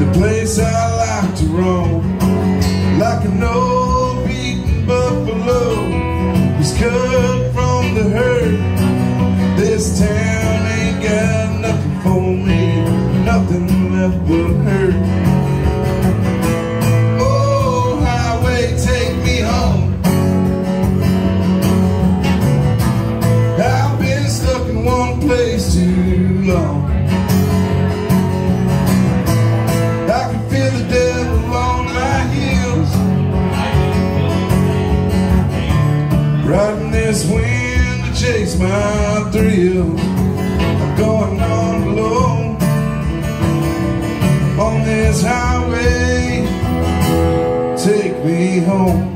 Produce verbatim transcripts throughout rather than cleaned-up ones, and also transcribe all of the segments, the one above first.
place I like to roam, like an old beaten buffalo who's cut from the herd. This town ain't got nothing for me, nothing left but hurt. Oh, highway, take me home. I've been stuck in one place too long. Riding this wind to chase my thrills. I'm going on alone on this highway. Take me home.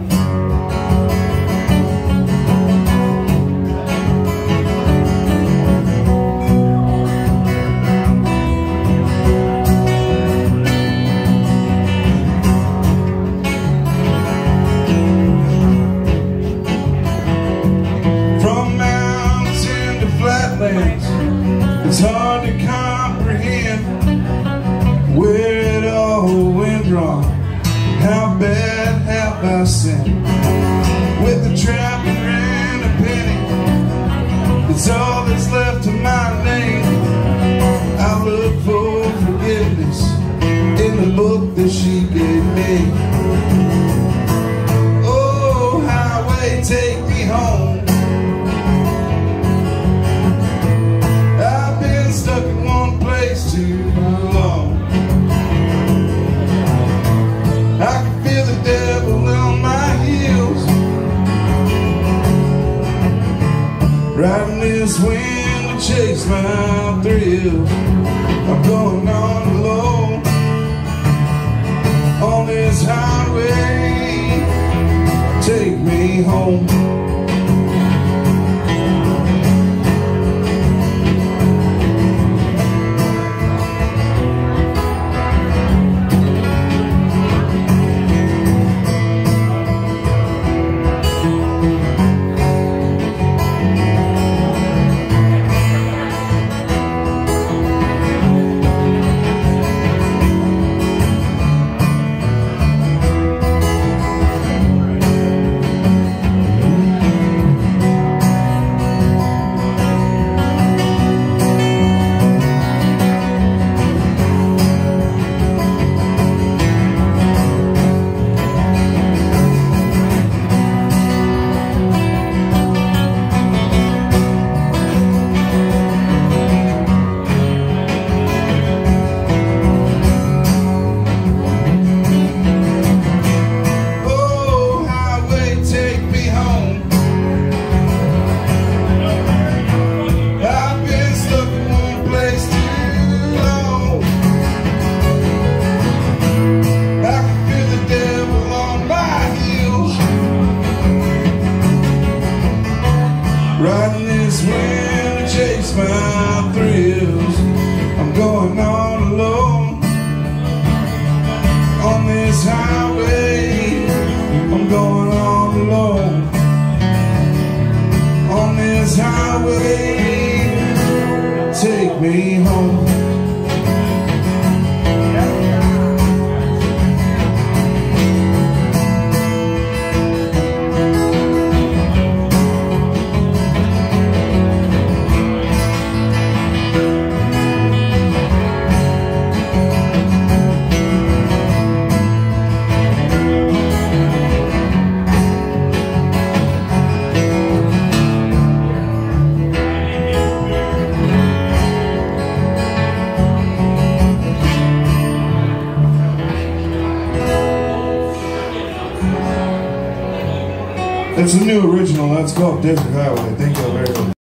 It's hard to comprehend where it all went wrong. How bad have I sinned? With a trapper and a penny, it's all that's left of my name. I look for forgiveness in the book that she gave me. Oh, highway, take me home. Too long. I can feel the devil on my heels, riding this wind to chase my thrills. I'm going on alone on this highway. Take me home. Riding this wind to chase my thrills. I'm going on alone on this highway. I'm going on alone on this highway. Take me home. It's a new original. That's called Desert Highway. Thank you very much.